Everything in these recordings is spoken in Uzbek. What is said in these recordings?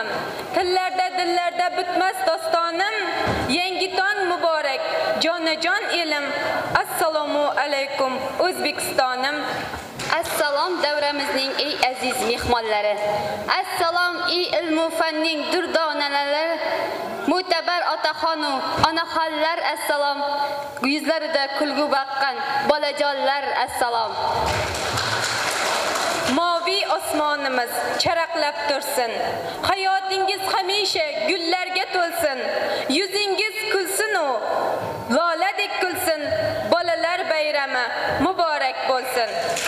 vatanım. Tillarda dillarda bitmas dostonim. Yangi tong muborak, jonajon elim. Assalomu alaykum O'zbekistonim. Assalom davramizning ey aziz mehmonlari. Assalom ey ilmu fanning durdonalari. Mo'tabar otaxonu, onaxonlar assalom. Yuzlarida kulgu baqqan bolajonlar assalom. Moviy osmonimiz charaqlab tursin. Hayotingiz hamisha gullarga to'lsin. Yuzingiz kulsin u, loladek kulsin. Bolalar bayrami muborak bo'lsin.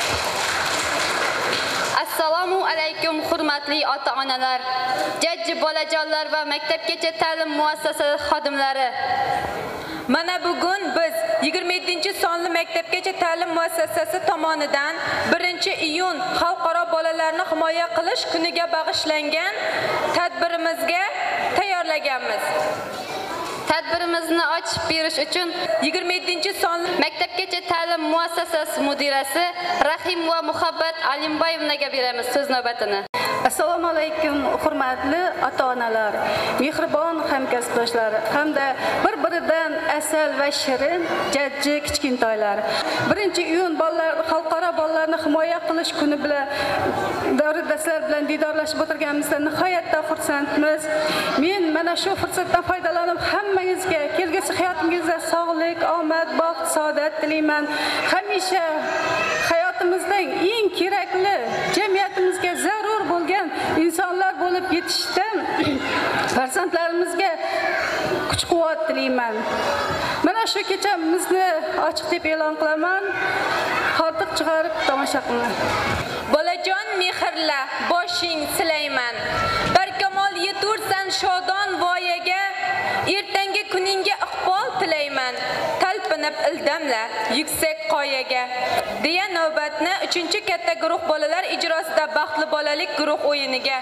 Assalomu alaykum hurmatli ota-onalar, jajji bolajonlar va maktabgacha ta'lim muassasasi xodimlari. Mana bugun biz 27-sonli maktabgacha ta'lim muassasasi tomonidan 1-iyun Xalqaro bolalarni himoya qilish kuniga bag'ishlangan tadbirimizga tayyorlaganmiz. Tadbirimizni ochib berish uchun 27-sonli maktabgacha ta'lim muassasasi mudirasi Rahim va Muhabbat Alimboyevnaga beramiz so'z navbatini. Assalomu alaykum hurmatli ota-onalar, mehribon hamkasbdoshlar hamda bir-biridan asal va shirin jajji kichkintoylar. 1-iyun xalqaro bolalarni himoya qilish kuni bilan darslar bilan didorlashib o'tirganimizdan nihoyatda xursandmiz. Men mana shu fursatdan foydalanib hammangizga kelgusi hayotingizda sog'lik, omad, baxt, saodat tilayman. Hamisha hayotimizning eng kerakli, jamiyatimizga zarur bo'lgan insonlar bo'lib yetishdan farzandlarimizga kuch-quvvat tilayman. Mana shu kechamizni ochiq deb e'lon qilaman. Hordiq chiqarib tomosha qiling. Bolajon mehrla boshing silayman. Barkamol yetursan shodon voyaga. Ertangi kuningga iqbol tilayman. Talpinib ildamla yuksak qoyaga. deya navbatni 3-katta guruh bolalar ijrosida baxtli bolalik guruh o'yiniga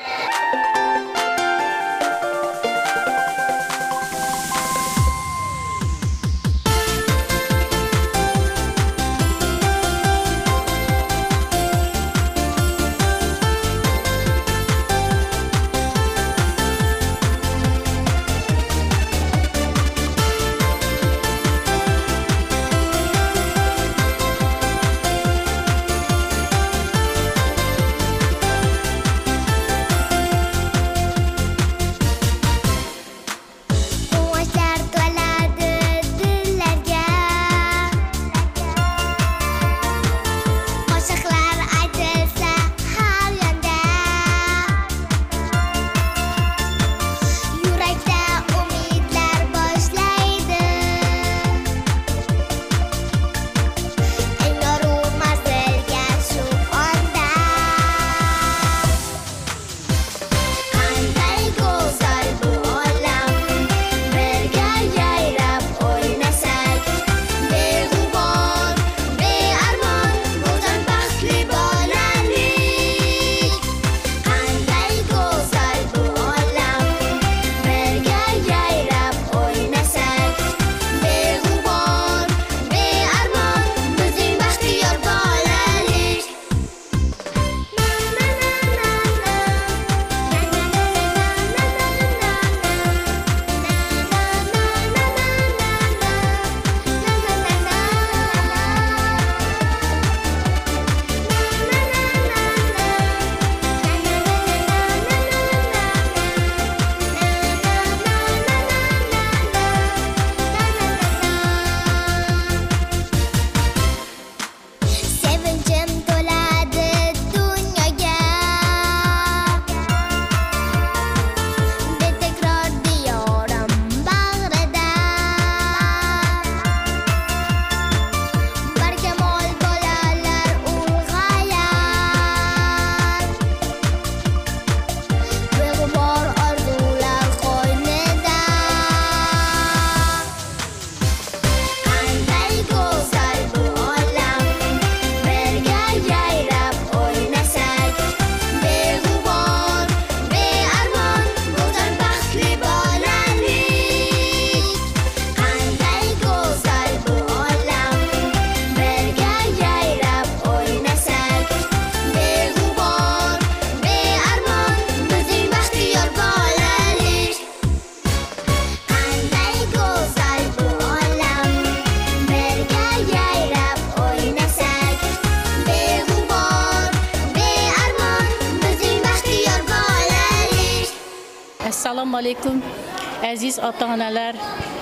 Assalomu alaykum. Aziz ota-onalar,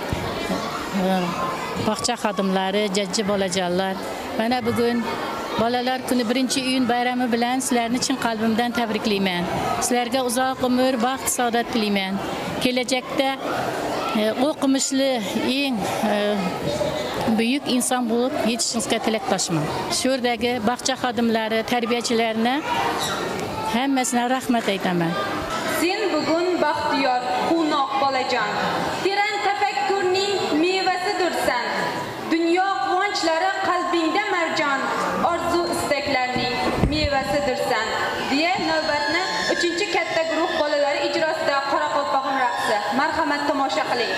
bog'cha xodimlari, jajji bolajonlar. Mana bugun Bolalar kuni 1-iyun bayrami bilan sizlarni chin qalbimdan tabriklayman. Sizlarga uzoq umr, baxt, saodat tilayman. Kelajakda o'qimishli eng buyuk inson bo'lib yetishingizga tilakdoshman. Shu yerdagi bog'cha xodimlari, tarbiyachilarni hammasiga rahmat aytaman. Sen bugun baxtiyor, quvnoq bolajon. Teran tafakkurning mevasidirsan. Dunyo quvonchlari qalbingda marjon, orzu istaklarning mevasidirsan. Deya navbatni 3-katta guruh bolalari ijrosida Qoraqalpog'im raqsi. Marhamat tomosha qiling.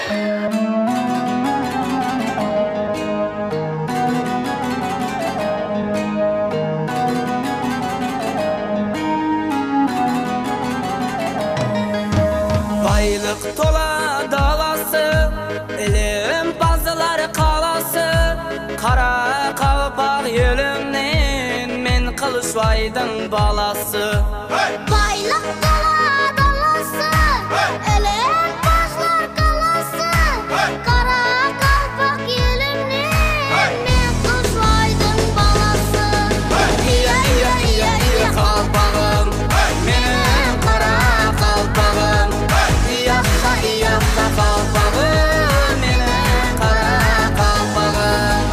Baylık tola dalası, ilim bazıları kalası, Kara kalpak yölümün men Kılıçvaydın balası. Baylık tola dalası, ilim bazıları kalası, Kara kalpak yölümün men Kılıçvaydın balası. İya iya iya iya kalpağım, benim kara kalpağım. Iyakta iyakta kalpağım, benim kara kalpağım.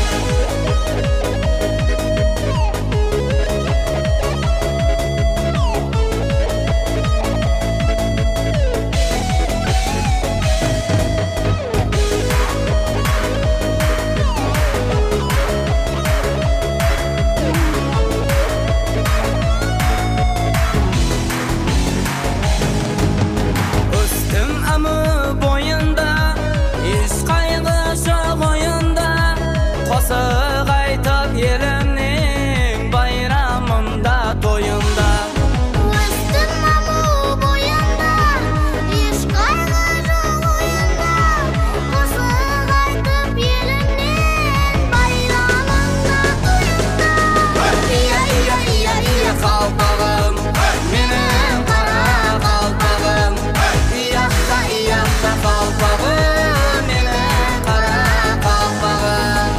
Üstüm amı boyunda, hiç kaygısı boyunda, Kosu kaytap yelimnin bayramında toyunda. Üstüm amı boyunda, hiç kaygısı boyunda, Kosu kaytıp yelimnin bayramında toyunda. İya iya iya iya kalpağım, benim kara kalpağım. İyakta iyakta kalpağım, benim kara kalpağım.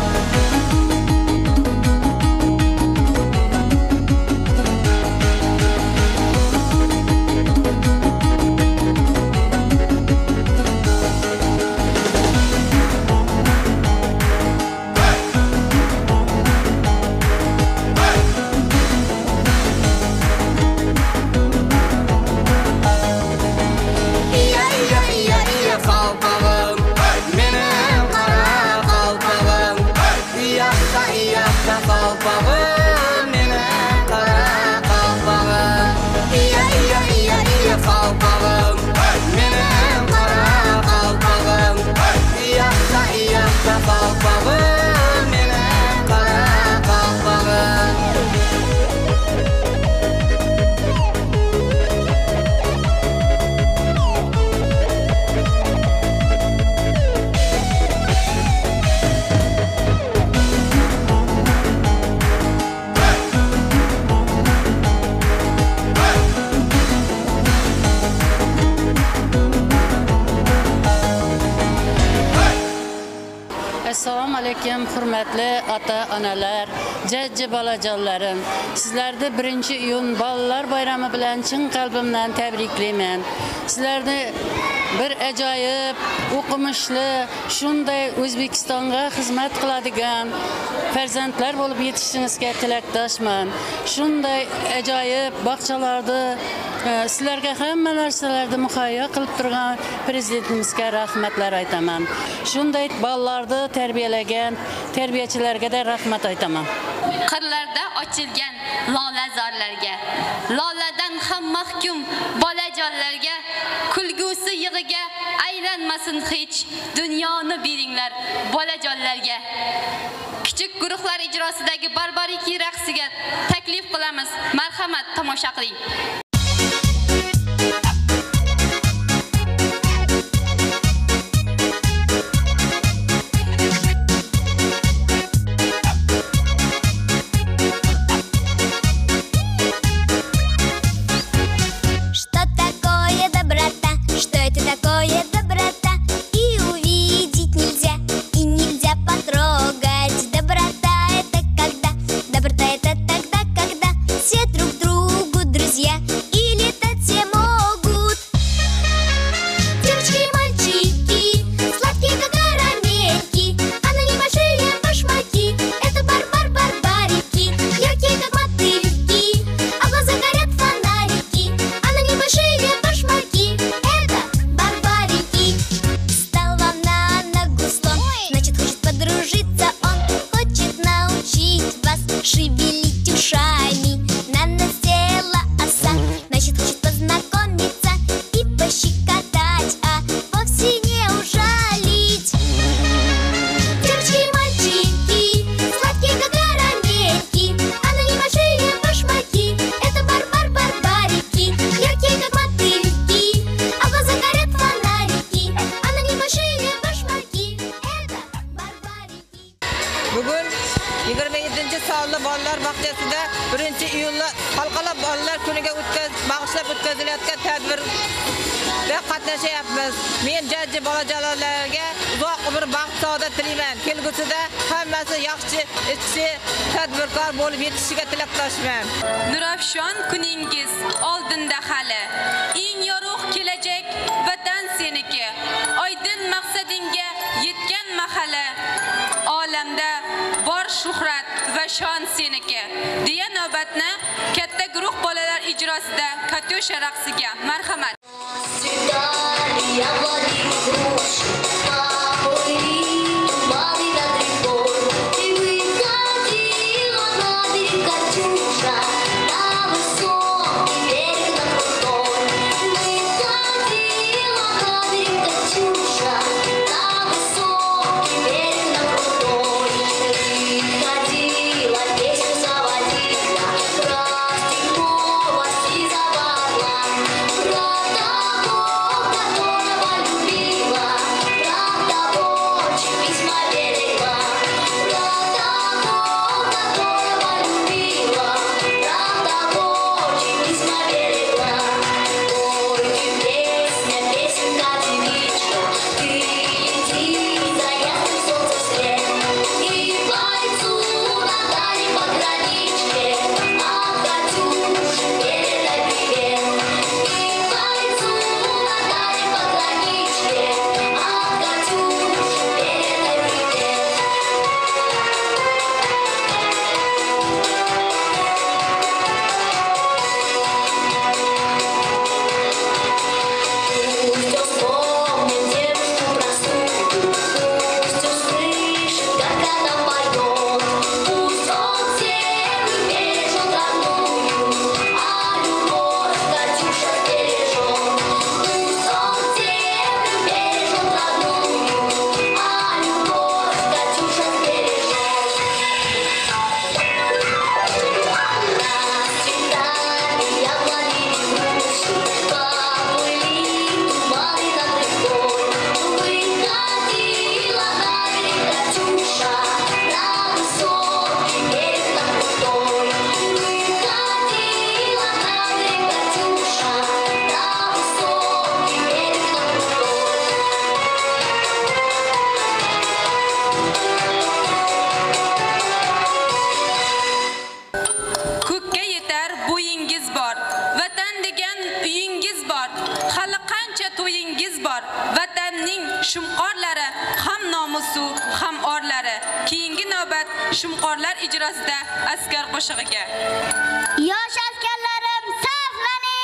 İya iya iya iya kalpağım, benim kara kalpağım. İyakta iyakta kalpağım, benim kara kalpağım. İya iya iya iya kalpağım, benim kara kalpağım. İyakta iyakta kalpağım, benim kara kalpağım. Assalomu alaykum, hurmatli ota-onalar, jajji bolajonlarim. Sizlarni 1-iyun bolalar bayrami bilan chin qalbimdan tabriklayman. Sizlarni bir ajoyib, o'qimishli, shunday O'zbekistonga xizmat qiladigan farzandlar bo'lib yetishishingizga tilakdoshman. Shunday ajoyib bog'chalarda sizlarga hamma narsalarni muhayyo qilib turgan prezidentimizga rahmatlar aytaman. Shunday bolalarni tarbiyalagan tarbiyachilarga da rahmat aytaman. Qirlarda ochilgan lolazorlarga, loladan ham mahkum bolajonlarga, kulgusi yig'iga aylanmasin hech dunyoni beringlar bolajonlarga. Kichik guruhlar ijrosidagi barbariki raqsiga taklif qilamiz. Marhamat tomosha qiling. Что такое доброта? Что это 27-sonli bolalar bog'chasida 1-iyulda xalqaro bolalar kuniga bag'ishlab o'tkazilayotgan tadbirda qatnashyapmiz. Men jajji bolajonlarga uzoq umr, baxt, saodat tilayman. Kelgusida hammasi yaxshi, ichki tadbirkor bo'lib yetishiga tilakdoshman. Nurafshon kuningiz oldinda hali. Eng yorug' kelajak vatan seniki. Oydin maqsadingga yetgan mahali. Olamda bor shuhrat va shon seniki. Deya navbatni katta guruh bolalar ijrosida Katyusha raqsiga marhamat. Shumqorlari ham nomusi, ham orlari. Keyingi navbat shumqorlar ijrosida askar qo'shig'iga. Yosh askarlarim, saflaning!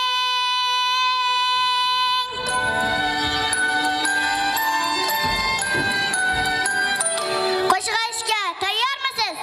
Qo'shig'ishga tayyormisiz?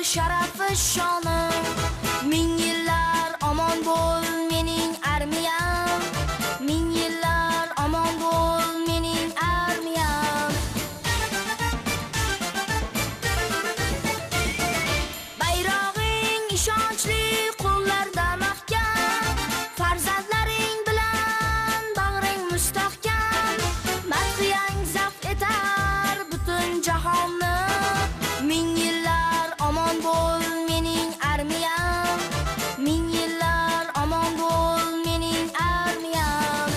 sharafi shonim. Ming yillar omon bo'l mening armiyam. Ming yillar omon bo'l mening armiyam. Bayrog'ing ishonchli qo'llarda mahkam. Farzandlaring bilan bag'ring mustahkam. Madhiyang zabt etar butun jahonni. Ming yillar omon bo'l mening armiyam. Ming yillar omon bo'l mening armiyam.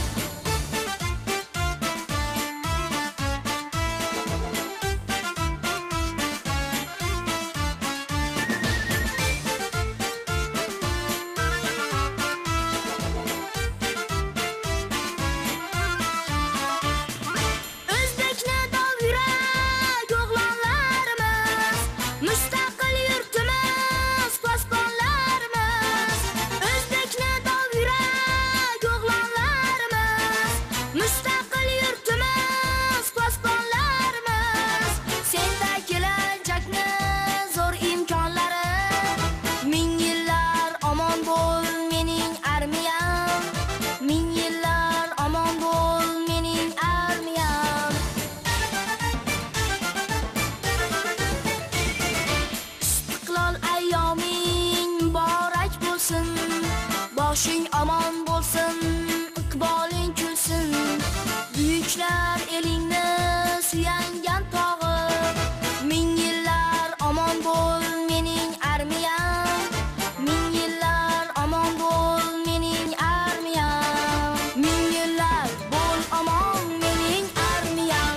O'zbekni dov yurak o'g'lonlarimiz, mustaqil yurtimiz posbonlarimiz. O'zbekni dov yurak o'g'lonlarimiz, mustaqil yurtimiz posbonlarimiz. Senda kelajakni zo'r imkonlari. Ming yillar omon bo'l mening armiyam. Ming yillar omon bo'l mening armiyam. Istiqlol ayyoming muborak bo'lsin. Boshing omon bo'lsin, iqboling kulsin. Buyuklar elingni suyangan tog'i. Ming yillar omon bo'l mening armiyam. Ming yillar omon bo'l mening armiyam. Ming yillar bo'l omon mening armiyam.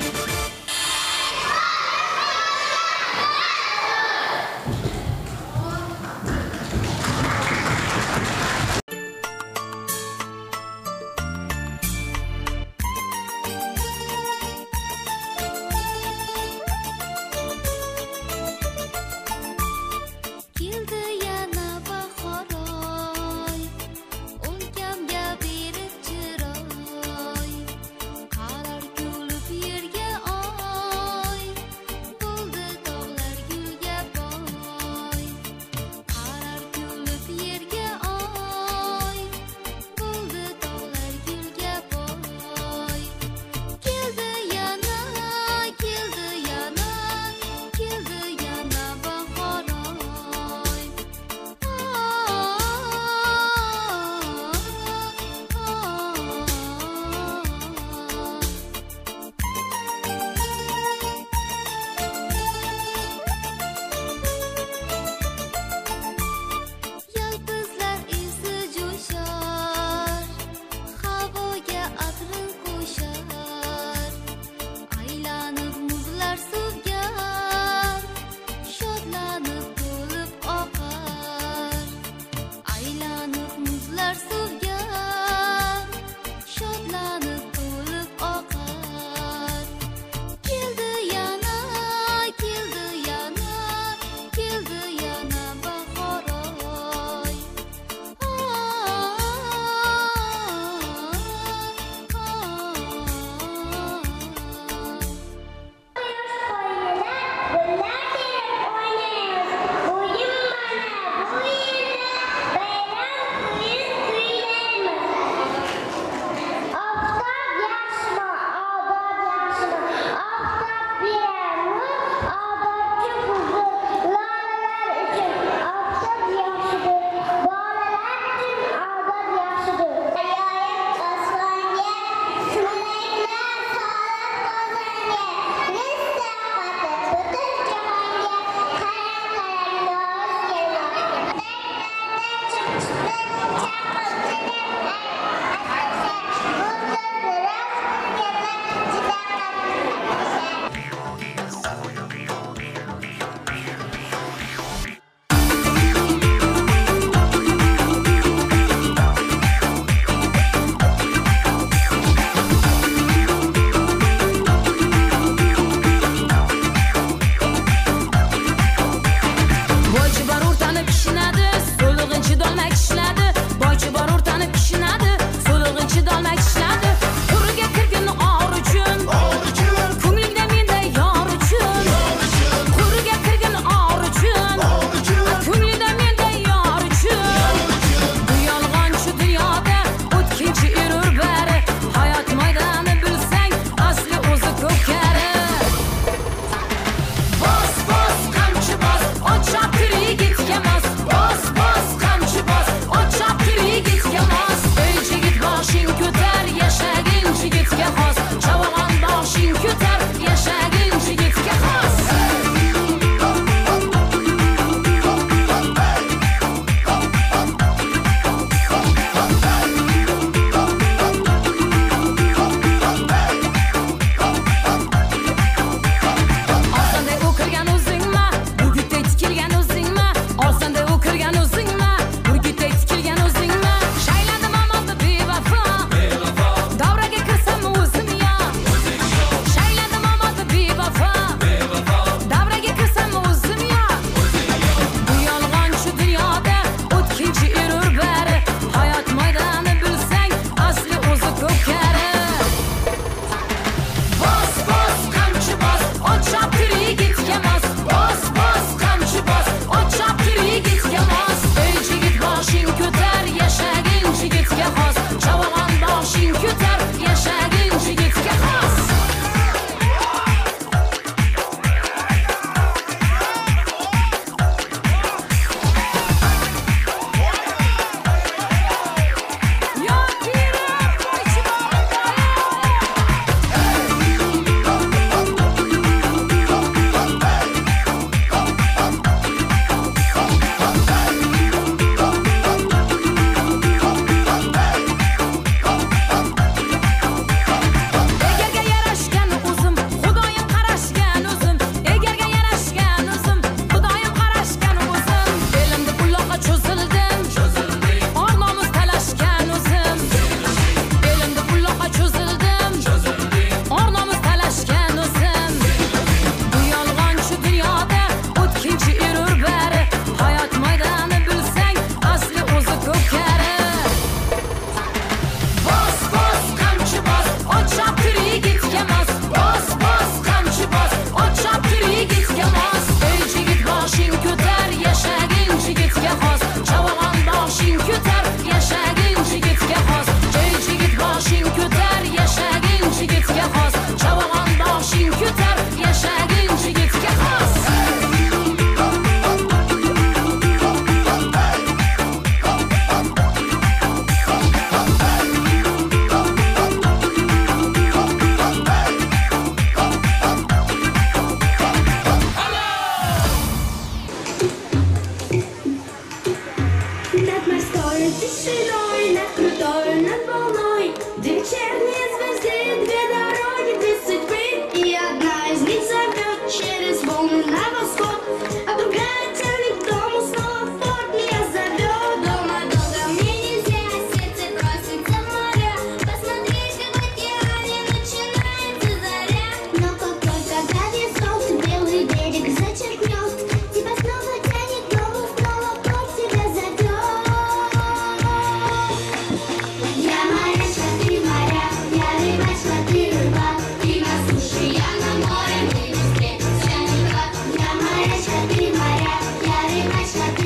широй, над крутой, над волной. Две вечерние звезды, две дороги, две судьбы. И одна из них зовет через волны на восход, а другая тянет к дому снова в порт. Меня зовет дома долго, мне нельзя, сердце просится в моря. Посмотреть, как в океане начинается заря. Но как только гладкий солнце белый берег зачеркнет, тебя снова тянет дому, снова порт тебя зовет. Я морячка, ты моряк, я рыбачка, ты рыбак. Ты на суше, я на море, мы встретимся никак. Я морячка, ты моряк, я рыбачка, ты